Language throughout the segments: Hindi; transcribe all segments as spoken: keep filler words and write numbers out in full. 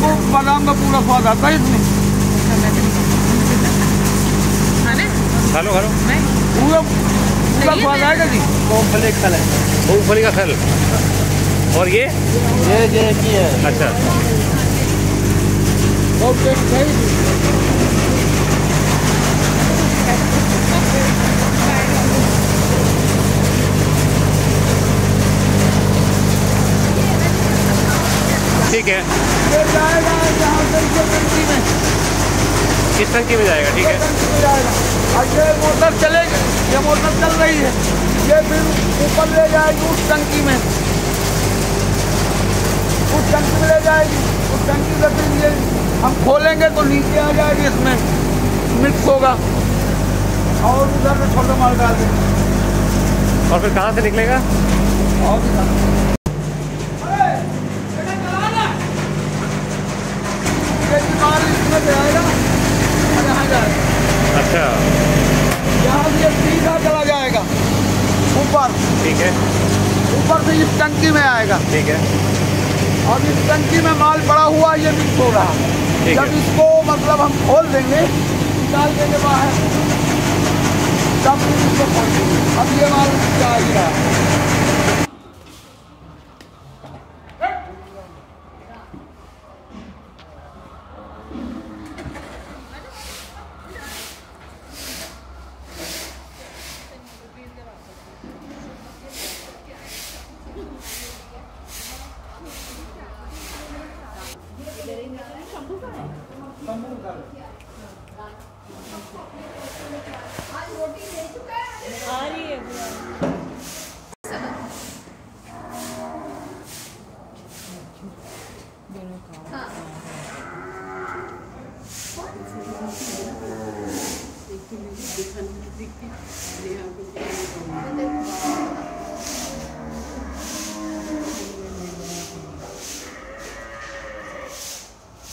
बादाम का पूरा स्वाद आता है इसमें। हेलो हेलो पूरा पूरा स्वाद आएगा जी। मूंगफली का खल है, मूंगफली का खल। और ये ये ये की है। अच्छा ओके सही। ठीक है, ये जाएगा यहाँ से इस टंकी में, इस टंकी में जाएगा। ठीक है, टंकी में जाएगा। और ये मोटर चलेगी, ये मोटर चल रही है, ये फिर ऊपर ले जाएगी उस टंकी में, उस टंकी में ले जाएगी। उस टंकी से फिर ये हम खोलेंगे तो नीचे आ जाएगी, इसमें मिक्स होगा और उधर में छोटा माल डाल देंगे। और फिर कहाँ से निकलेगा? और माल इसमें जाएगा और यहाँ जाएगा। अच्छा, यहाँ से ये सीधा चला जाएगा ऊपर। ठीक है, ऊपर से इस टंकी में आएगा। ठीक है। और इस टंकी में माल पड़ा हुआ ये मिक्स हो रहा है। जब इसको मतलब हम खोल देंगे, निकाल देंगे बाहर, तब इसको खोल देंगे। अब ये माल जा ही रहा है।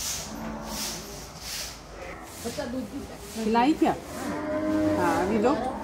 खिलाई क्या? हाँ अभी दो।